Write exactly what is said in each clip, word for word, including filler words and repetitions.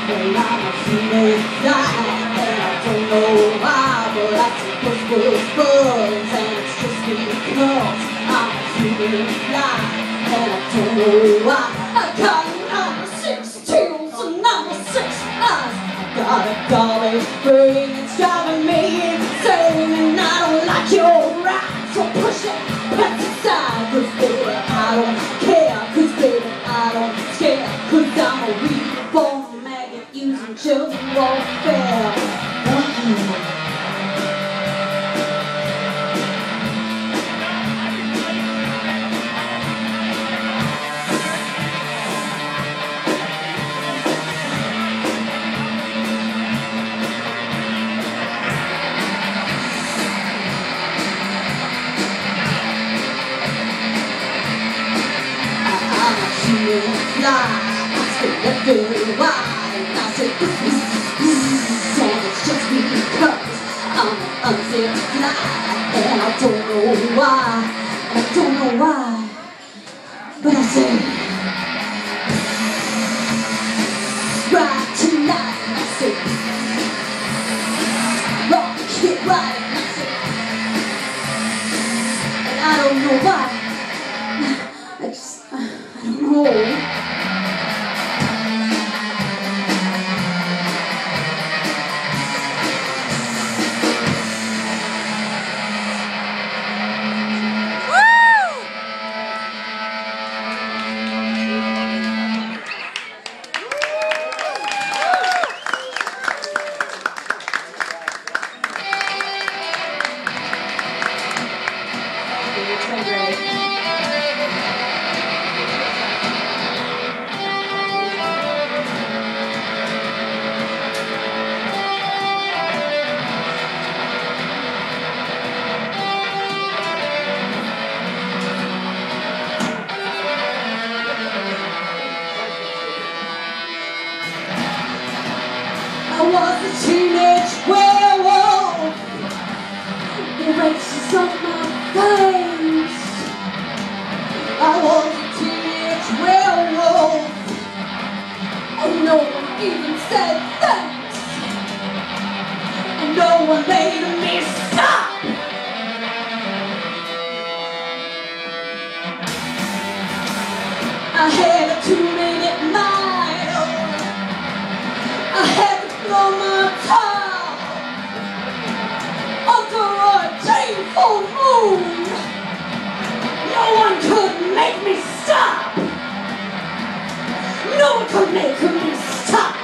Well, I'm a feeling fly, and I don't know why, but I see buzz, buzz, buzz, and it's just because I'm a feeling fly, and I don't know why. I got a number six tails and number six eyes. I got a garbage brain, it's driving me insane, and I don't like your ride, so push it past the side, 'cause baby I don't care, 'cause baby I don't scare, 'cause I'm a reborn maggot using children warfare. Mm-hmm. Fly, I said that very wide. I said this, this, this, and it's just because I'm an unzipped fly, and I don't know why, and I don't know why, but I said right tonight. I said rock it right. I said, and I don't know why. I just, I don't know. It's been great. I was a teenage werewolf, the races of my face. I was a teenage werewolf, and no one even said thanks, and no one made me stop. I had a two-minute mile, I had to blow my top under a painful moon. No one could make me stop. No one could make me stop.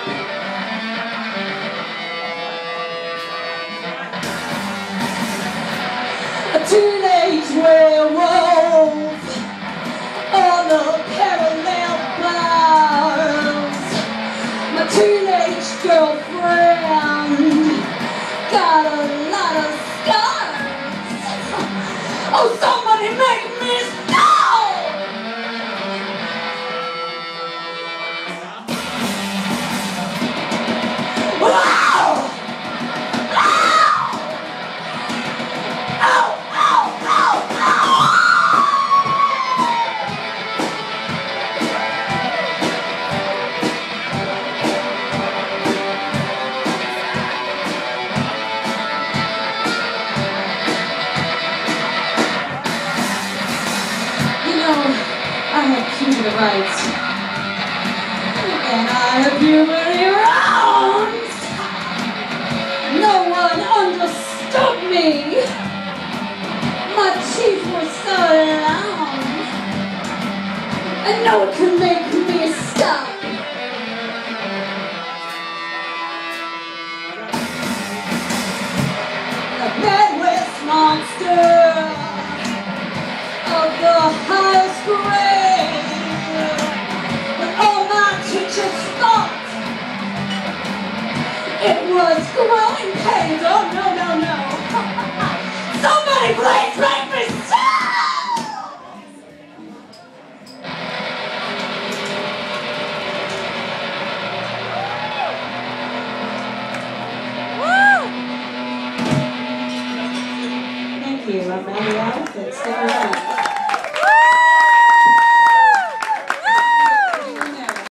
A teenage werewolf on the parallel bars. My teenage girlfriend got a lot of scars. Oh, somebody make me stop! Wow! Ow! Ow! Ow! Ow! Ow! I have puberty rights, and I have puberty wrongs. No one understood me. My teeth were so long, and no one could make me stop. The Midwest monster of the highest grade. But all my teachers thought it was growing pains. Oh no, no, no. Somebody please make me stop! Woo! Thank you. I'm Maddie Alice, and stick around.